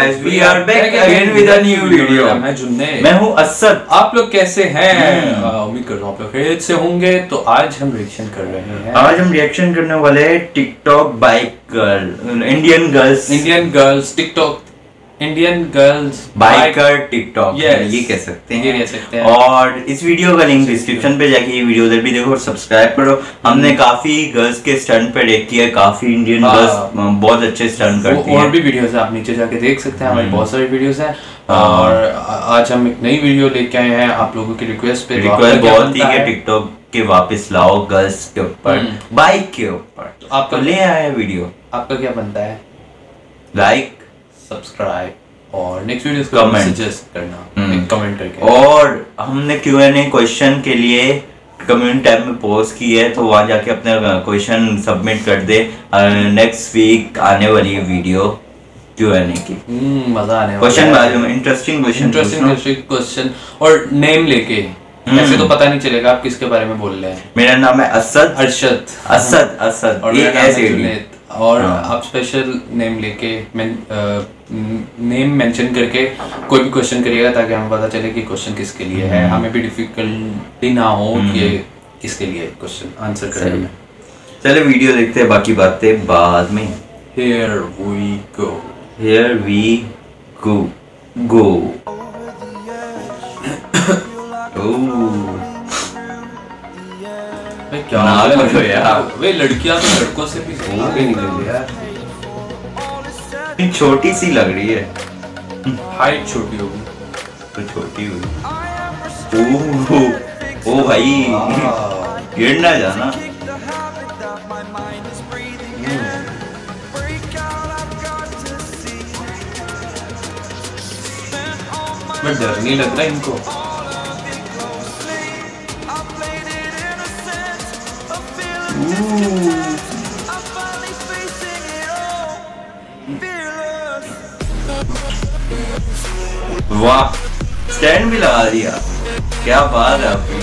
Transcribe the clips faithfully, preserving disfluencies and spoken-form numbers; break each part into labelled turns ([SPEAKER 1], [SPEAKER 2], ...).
[SPEAKER 1] guys, we are back again with a new video.
[SPEAKER 2] मैं जुन्ने,
[SPEAKER 1] मैं हूँ असद।
[SPEAKER 2] आप लोग कैसे हैं? उम्मीद करता हूँ आप लोग खैरियत से होंगे। तो आज हम रिएक्शन कर रहे हैं
[SPEAKER 1] आज हम रिएक्शन करने वाले हैं TikTok bike girl, Indian girls
[SPEAKER 2] Indian girls TikTok Indian girls
[SPEAKER 1] biker TikTok,
[SPEAKER 2] yes,
[SPEAKER 1] ये कह सकते हैं,
[SPEAKER 2] ये कह सकते हैं।
[SPEAKER 1] और इस वीडियो का लिंक डिस्क्रिप्शन पे जाके ये वीडियो उधर भी देखो और सब्सक्राइब करो। हमने काफी गर्ल्स के स्टंट पे देख किया, काफी इंडियन गर्ल्स बहुत अच्छे स्टंट करती हैं।
[SPEAKER 2] और भी वीडियोस आप नीचे जाके देख सकते हैं, हमारी बहुत सारी वीडियोस हैं। और आज हम एक नई वीडियो लेके आए हैं आप लोगों की रिक्वेस्ट पे।
[SPEAKER 1] रिक्वेस्ट बहुत थी कि टिकटॉक के वापस लाओ गर्ल्स के ऊपर, बाइक के ऊपर, तो आपको ले आए वीडियो। आपका क्या बनता है? लाइक, सब्सक्राइब और नेक्स्ट वीडियोस को कमेंट सजेस्ट करना, एक कमेंट करके। और हमने क्यू एंड ए क्वेश्चन के लिए कम्युनिटी टैब में पोस्ट की है, तो वहां जाके अपने क्वेश्चन सबमिट कर दे। नेक्स्ट वीक आने वाली है वीडियो क्यू एंड ए की,
[SPEAKER 2] मजा आने वाला है।
[SPEAKER 1] Question interesting question
[SPEAKER 2] interesting question और नेम लेके, ऐसे तो पता नहीं चलेगा आप किसके बारे में बोल रहे हैं।
[SPEAKER 1] मेरा नाम है असद,
[SPEAKER 2] अरशद,
[SPEAKER 1] असद असद
[SPEAKER 2] और ये ऐसे और आप स्पेशल नेम लेके नेम मेंशन करके कोई भी क्वेश्चन करिएगा, ताकि हमें पता चले कि क्वेश्चन किसके लिए है, हमें भी डिफिकल्टी ना हो कि किसके लिए क्वेश्चन आंसर करने में।
[SPEAKER 1] चलो वीडियो देखते हैं, बाकी बातें बाद में।
[SPEAKER 2] Here we go,
[SPEAKER 1] here we go go
[SPEAKER 2] क्या तो यार, वे लड़कियां तो लड़कों से भी आगे निकल रही है यार।
[SPEAKER 1] छोटी सी लग रही है,
[SPEAKER 2] हाइट छोटी होगी
[SPEAKER 1] तो छोटी होगी। ओह ओ भाई, गिर ना जाना।
[SPEAKER 2] मैं डर नहीं लग रहा इनको।
[SPEAKER 1] वाह, स्टैंड भी लगा दिया, क्या बात है आपकी।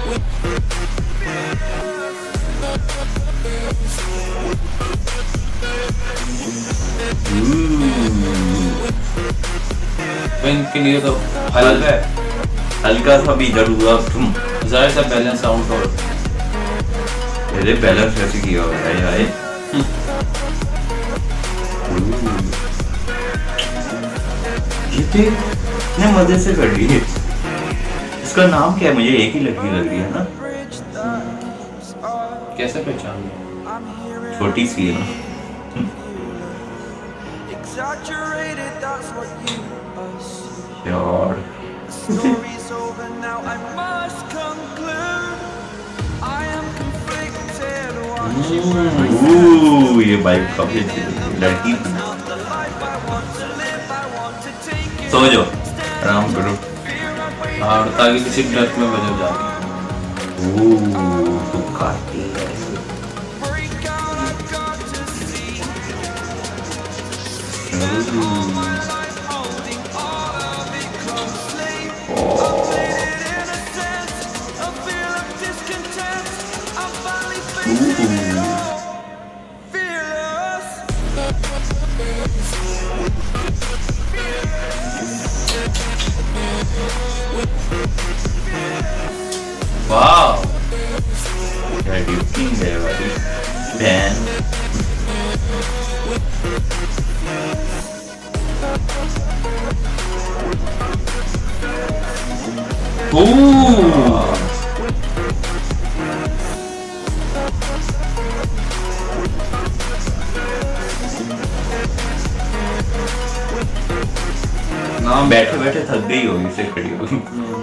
[SPEAKER 2] तो इनके लिए तो हल्का है,
[SPEAKER 1] हल्का सा भी इधर हुआ, तुम
[SPEAKER 2] जरा सा बैलेंस आउट और
[SPEAKER 1] मेरे बैलेंस कैसे किया हुआ है भाई। ये इतने मजे से कर रही है। इसका नाम क्या है? मुझे एक ही लड़की लग रही है ना।
[SPEAKER 2] कैसे पहचान ली?
[SPEAKER 1] छोटी सी है ना। यार Ooh, ये बाइक काफी अच्छी लड़की। सो जाओ, आराम करो।
[SPEAKER 2] और ताकि किसी ट्रक में बजो जाके।
[SPEAKER 1] ओह, तो काटी है।
[SPEAKER 2] वाव,
[SPEAKER 1] क्या ड्यूटिंग है भाई, बैन।
[SPEAKER 2] ओह,
[SPEAKER 1] नाम बैठे बैठे थक गई होगी, इसे खड़ी होगी।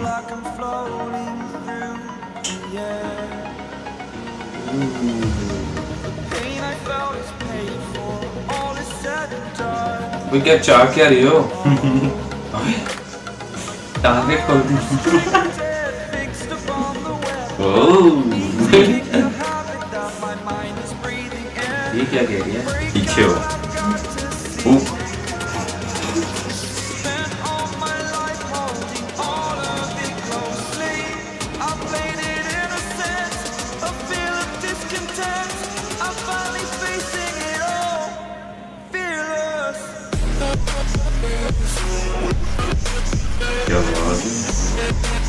[SPEAKER 2] वो क्या चाह क्या रही हो? टारगेट खोल दी। ये क्या कह रही है?
[SPEAKER 1] पीछे हो।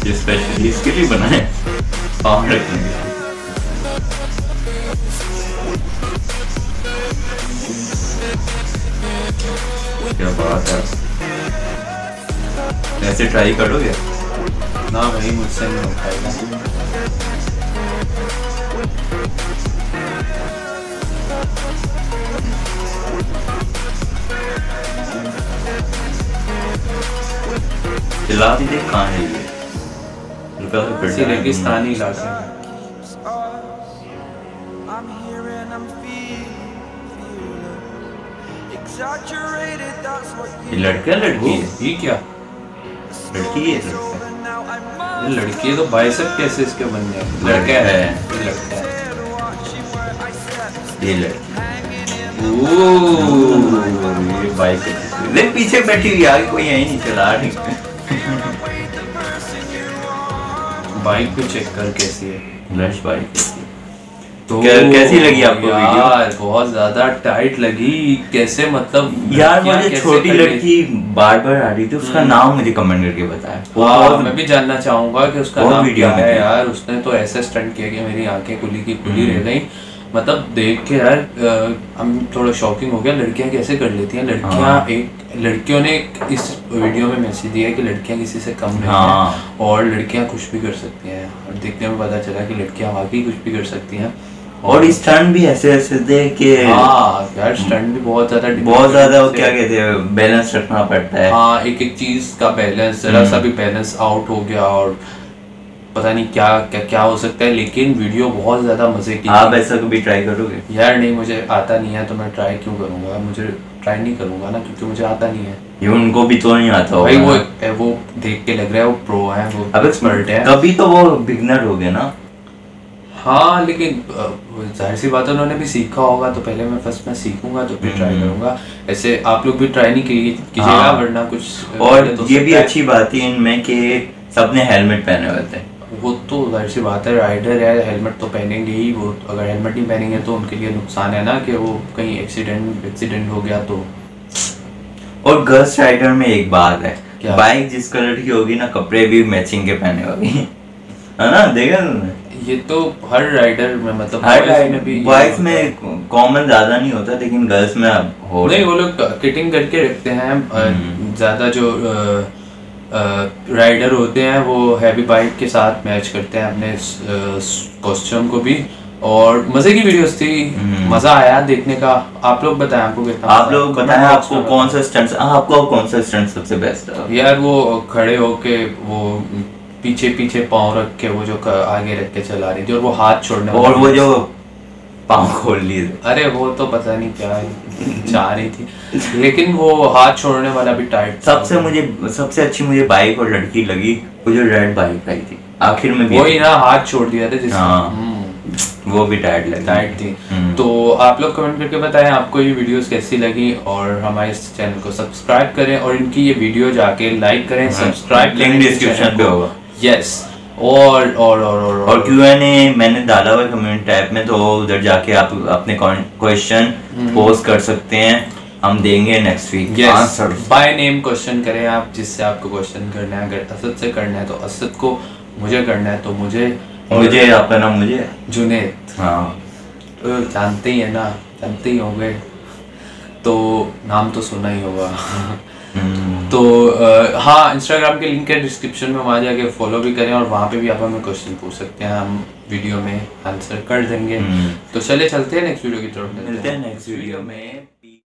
[SPEAKER 1] जो स्पेशली इसके लिए बना है पाँव रखने के लिए। क्या बात है, ऐसे ट्राई करोगे?
[SPEAKER 2] ना भाई मुझसे नहीं हो पाएगा।
[SPEAKER 1] इलाके देख कहाँ है ये?
[SPEAKER 2] रेगिस्तानी इलाके में।
[SPEAKER 1] ये लड़का लड़की है?
[SPEAKER 2] ये क्या
[SPEAKER 1] लड़की है?
[SPEAKER 2] ये लड़की है तो बाइसेप कैसे इसके बन गए?
[SPEAKER 1] लड़का है,
[SPEAKER 2] ये लड़का है,
[SPEAKER 1] ये लड़की। ओह ये बाइसेप। ले पीछे बैठी हुई, आगे कोई यही नहीं चला रही।
[SPEAKER 2] बाइक भी चेक कर कैसी है,
[SPEAKER 1] लश बाइक। तो कैसी लगी आपको वीडियो?
[SPEAKER 2] यार बहुत ज्यादा टाइट लगी। कैसे मतलब
[SPEAKER 1] यार मुझे छोटी लड़की बार बार आ रही थी, उसका नाम मुझे कमेंट करके बताया।
[SPEAKER 2] हाँ मैं भी जानना चाहूंगा कि उसका नाम क्या है। यार उसने तो ऐसे स्टंट किया कि मेरी आंखें खुली की खुली रह गई। मतलब देख के यार हम थोड़ा शॉकिंग हो गया। लड़कियां कैसे कर लेती हैं? लड़कियां एक लड़कियों ने इस वीडियो में मैसेज दिया है कि लड़कियां किसी से कम नहीं हैं और लड़कियां कुछ भी कर सकती हैं। और देखने में पता चला कि लड़कियां वाकई कुछ भी कर सकती हैं।
[SPEAKER 1] और स्टंट भी ऐसे ऐसे थे कि
[SPEAKER 2] हाँ यार स्टंट भी बहुत ज्यादा
[SPEAKER 1] बहुत ज्यादा वो क्या कहते हैं बैलेंस रखना पड़ता है।
[SPEAKER 2] हाँ एक एक चीज का बैलेंस, जरा सा भी बैलेंस आउट हो गया और पता नहीं क्या क्या क्या हो सकता है। लेकिन वीडियो बहुत ज्यादा मजे की।
[SPEAKER 1] आप ऐसा कभी ट्राई करोगे?
[SPEAKER 2] यार नहीं, मुझे आता नहीं है तो मैं ट्राई क्यों करूंगा? मुझे ट्राई नहीं करूंगा ना, क्योंकि मुझे आता नहीं है।
[SPEAKER 1] ये उनको भी तो नहीं आता होगा
[SPEAKER 2] भाई। वो वो देख के लग रहा है वो प्रो है, वो
[SPEAKER 1] अब एक्सपर्ट है। कभी तो वो बिगनर हो गए ना।
[SPEAKER 2] हाँ लेकिन जाहिर सी बात है उन्होंने भी सीखा होगा, तो पहले मैं फर्स्ट में सीखूंगा तो फिर ट्राई करूंगा। ऐसे आप लोग भी ट्राई नहीं कीजिएगा हाँ। वरना कुछ।
[SPEAKER 1] और ये भी अच्छी बात है इनमें कि सबने हेलमेट पहने हुए थे।
[SPEAKER 2] वो तो जाहिर सी बात है, राइडर है, हेलमेट तो पहनेंगे ही। वो अगर हेलमेट नहीं पहनेंगे तो उनके लिए नुकसान है ना, कि वो कहीं एक्सीडेंट एक्सीडेंट हो गया तो।
[SPEAKER 1] और गर्ल्स राइडर में एक बात है, बाइक जिस कलर की होगी ना कपड़े भी मैचिंग के पहने होगी है ना? देखा तुमने?
[SPEAKER 2] ये तो हर राइडर में मतलब
[SPEAKER 1] हर राइडर में भी बॉयज में कॉमन ज्यादा नहीं होता, लेकिन गर्ल्स में अब हो
[SPEAKER 2] नहीं। वो लोग किटिंग करके रखते हैं ज्यादा। जो राइडर होते हैं वो हैवी बाइक के साथ मैच करते हैं अपने कॉस्ट्यूम को भी। और मजे की वीडियोस थी, मजा आया देखने का। आप लोग बताएं आपको कितना?
[SPEAKER 1] आप लोग बताएं आपको कौन सा स्टंट आपको कौन सा स्टंट सबसे बेस्ट है?
[SPEAKER 2] यार वो खड़े होके वो पीछे पीछे पाँव रख के वो जो आगे रख के चला रही थी और वो हाथ छोड़ने
[SPEAKER 1] और वो जो पाँव खोल लिए।
[SPEAKER 2] अरे वो तो पता नहीं क्या चाह रही थी, लेकिन वो हाथ छोड़ने वाला भी टाइट।
[SPEAKER 1] सबसे मुझे सबसे अच्छी मुझे बाइक और लड़की लगी वो जो रेड बाइक आई थी आखिर में भी,
[SPEAKER 2] वही ना हाथ छोड़ दिया था जिसने।
[SPEAKER 1] हाँ, वो भी टाइट लगी
[SPEAKER 2] टाइट थी। तो आप लोग कमेंट करके बताएं आपको ये वीडियोस कैसी लगी और हमारे इस चैनल को सब्सक्राइब करें और इनकी ये वीडियो जाके लाइक करें, सब्सक्राइब
[SPEAKER 1] लिंक डिस्क्रिप्शन पे होगा।
[SPEAKER 2] यस और और और और
[SPEAKER 1] और क्यू एंड ए मैंने डाला हुआ कमेंट टैब में, तो उधर जाके आप अपने क्वेश्चन पोस्ट कर सकते हैं, हम देंगे next week answer.
[SPEAKER 2] By name question करें आप, जिससे आपको क्वेश्चन करना है। अगर असद से करना है तो असद को, मुझे करना है तो मुझे,
[SPEAKER 1] मुझे आपका नाम मुझे
[SPEAKER 2] जुनेद।
[SPEAKER 1] हाँ
[SPEAKER 2] तो जानते ही है ना, जानते ही होंगे तो नाम तो सुना ही होगा। तो आ, हाँ इंस्टाग्राम के लिंक है डिस्क्रिप्शन में, वहाँ जाके फॉलो भी करें और वहाँ पे भी आप हमें क्वेश्चन पूछ सकते हैं, हम वीडियो में आंसर कर देंगे। तो चले चलते हैं नेक्स्ट वीडियो की तरफ,
[SPEAKER 1] मिलते हैं नेक्स्ट वीडियो में।